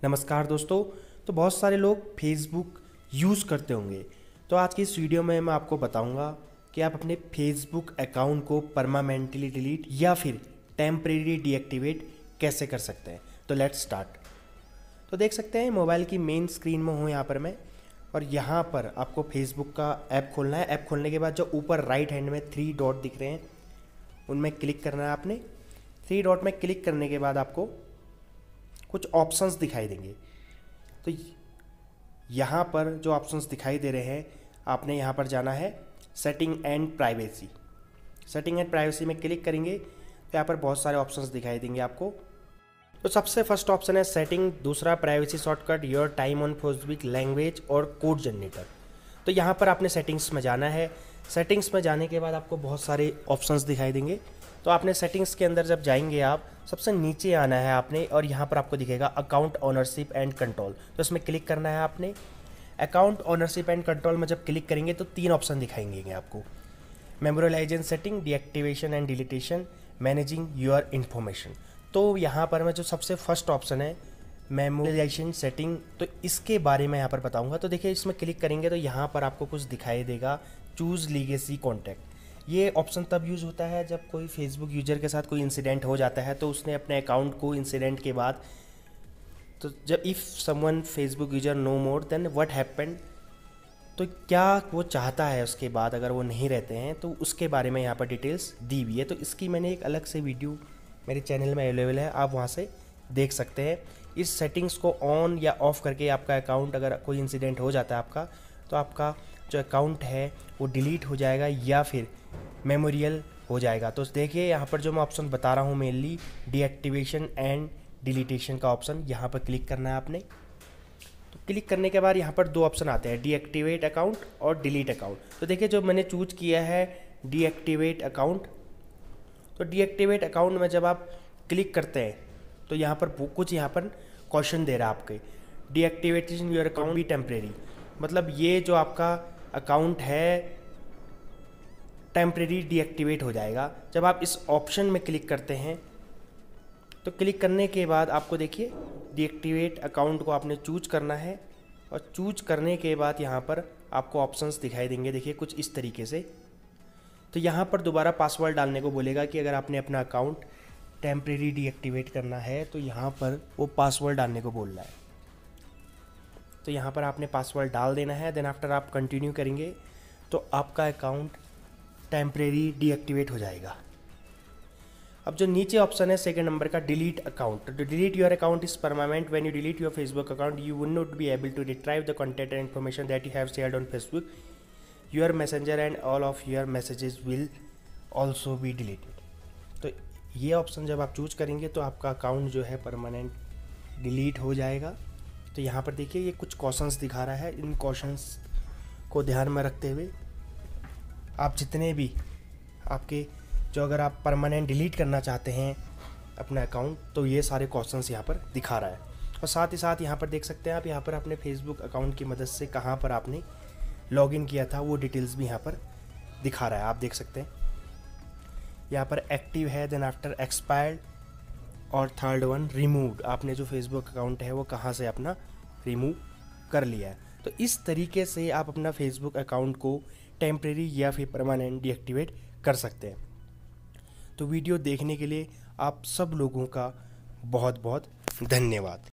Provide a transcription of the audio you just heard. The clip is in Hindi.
नमस्कार दोस्तों। तो बहुत सारे लोग फेसबुक यूज़ करते होंगे। तो आज की इस वीडियो में मैं आपको बताऊंगा कि आप अपने फेसबुक अकाउंट को परमानेंटली डिलीट या फिर टेम्परेरी डीएक्टिवेट कैसे कर सकते हैं। तो लेट्स स्टार्ट। तो देख सकते हैं मोबाइल की मेन स्क्रीन में हूँ यहाँ पर मैं, और यहाँ पर आपको फेसबुक का ऐप खोलना है। ऐप खोलने के बाद जो ऊपर राइट हैंड में 3 डॉट दिख रहे हैं उनमें क्लिक करना है आपने। 3 डॉट में क्लिक करने के बाद आपको कुछ ऑप्शंस दिखाई देंगे। तो यहाँ पर जो ऑप्शंस दिखाई दे रहे हैं आपने यहाँ पर जाना है setting and privacy. Setting and privacy में क्लिक करेंगे तो यहाँ पर बहुत सारे ऑप्शंस दिखाई देंगे आपको। तो सबसे फर्स्ट ऑप्शन है सेटिंग, दूसरा privacy shortcut, your time on Facebook, language और कोड जनरेटर। तो यहाँ पर आपने सेटिंग्स में जाना है। सेटिंग्स में जाने के बाद आपको बहुत सारे ऑप्शंस दिखाई देंगे। तो आपने सेटिंग्स के अंदर जब जाएंगे आप सबसे नीचे आना है आपने, और यहाँ पर आपको दिखेगा अकाउंट ओनरशिप एंड कंट्रोल। तो इसमें क्लिक करना है आपने। अकाउंट ओनरशिप एंड कंट्रोल में जब क्लिक करेंगे तो 3 ऑप्शन दिखाएंगे आपको, memorialisation setting, deactivation and deletion, managing your information. तो यहाँ पर मैं जो सबसे फर्स्ट ऑप्शन है मेमोरियलाइजेशन सेटिंग, तो इसके बारे में यहाँ पर बताऊँगा। तो देखिए इसमें क्लिक करेंगे तो यहाँ पर आपको कुछ दिखाई देगा, चूज़ लीगेसी कॉन्टैक्ट। ये ऑप्शन तब यूज़ होता है जब कोई फेसबुक यूजर के साथ कोई इंसिडेंट हो जाता है, तो उसने अपने अकाउंट को इंसिडेंट के बाद, तो जब if someone Facebook user no more then what happened, तो क्या वो चाहता है उसके बाद अगर वो नहीं रहते हैं, तो उसके बारे में यहाँ पर डिटेल्स दी हुई है। तो इसकी मैंने एक अलग से वीडियो मेरे चैनल में अवेलेबल है, आप वहाँ से देख सकते हैं। इस सेटिंग्स को ऑन या ऑफ़ करके आपका अकाउंट, अगर कोई इंसिडेंट हो जाता है आपका, तो आपका जो अकाउंट है वो डिलीट हो जाएगा या फिर मेमोरियल हो जाएगा। तो देखिए यहाँ पर जो मैं ऑप्शन बता रहा हूँ मेनली डीएक्टिवेशन एंड डिलीटेशन का ऑप्शन, यहाँ पर क्लिक करना है आपने। तो क्लिक करने के बाद यहाँ पर 2 ऑप्शन आते हैं, डीएक्टिवेट अकाउंट और डिलीट अकाउंट। तो देखिए जो मैंने चूज़ किया है डीएक्टिवेट अकाउंट, तो डीएक्टिवेट अकाउंट में जब आप क्लिक करते हैं तो यहाँ पर कुछ यहाँ पर क्वेश्चन दे रहा है आपके, deactivation your account be temporary, मतलब ये जो आपका अकाउंट है टेम्परेरी डीएक्टिवेट हो जाएगा। जब आप इस ऑप्शन में क्लिक करते हैं तो क्लिक करने के बाद आपको देखिए डीएक्टिवेट अकाउंट को आपने चूज करना है, और चूज करने के बाद यहाँ पर आपको ऑप्शंस दिखाई देंगे, देखिए कुछ इस तरीके से। तो यहाँ पर दोबारा पासवर्ड डालने को बोलेगा कि अगर आपने अपना अकाउंट टेम्परेरी डीएक्टिवेट करना है तो यहाँ पर वो पासवर्ड डालने को बोल रहा है। तो यहाँ पर आपने पासवर्ड डाल देना है। देन आफ्टर आप कंटिन्यू करेंगे तो आपका अकाउंट टेम्परेरी डीएक्टिवेट हो जाएगा। अब जो नीचे ऑप्शन है सेकंड नंबर का डिलीट अकाउंट, तो delete your account is permanent when you delete your Facebook account you would not be able to retrieve the content and information that you have shared on Facebook, your messenger and all of your messages will also be deleted. तो ये ऑप्शन जब आप चूज करेंगे तो आपका अकाउंट जो है परमानेंट डिलीट हो जाएगा। तो यहाँ पर देखिए ये कुछ क्वेश्चंस दिखा रहा है, इन क्वेश्चंस को ध्यान में रखते हुए आप जितने भी आपके जो अगर आप परमानेंट डिलीट करना चाहते हैं अपना अकाउंट, तो ये सारे क्वेश्चंस यहाँ पर दिखा रहा है। और साथ ही साथ यहाँ पर देख सकते हैं आप, यहाँ पर अपने फेसबुक अकाउंट की मदद से कहाँ पर आपने लॉगिन किया था वो डिटेल्स भी यहाँ पर दिखा रहा है, आप देख सकते हैं। यहाँ पर एक्टिव है, देन आफ्टर एक्सपायर्ड, और थर्ड वन रिमूव्ड, आपने जो फेसबुक अकाउंट है वो कहाँ से अपना रिमूव कर लिया है। तो इस तरीके से आप अपना फेसबुक अकाउंट को टेम्परेरी या फिर परमानेंट डीएक्टिवेट कर सकते हैं। तो वीडियो देखने के लिए आप सब लोगों का बहुत बहुत धन्यवाद।